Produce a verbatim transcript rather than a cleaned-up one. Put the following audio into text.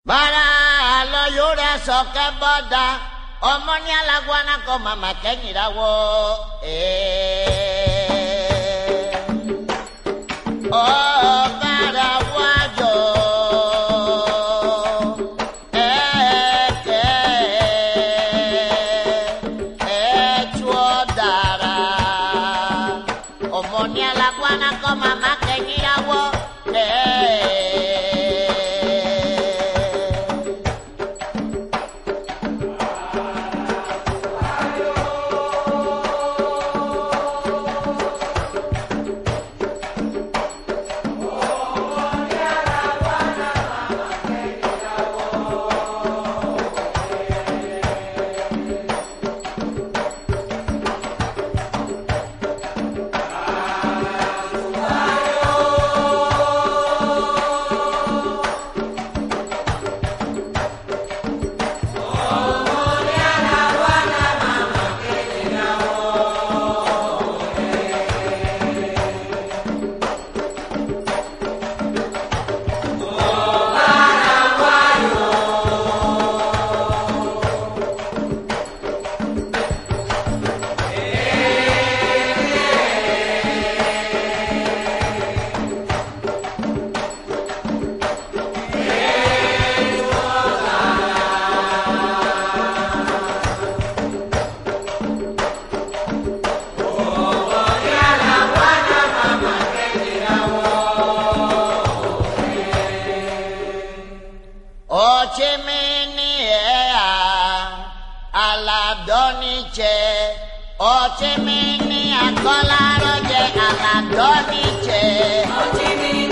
Bara lo yura soke boda omonia la guana ko mama kenyira wo eh oh bara wajo eh eh eh chuodara omonia la guana ko mama kenyira wo eh Oche mini akola roje ala doniche. Oche mini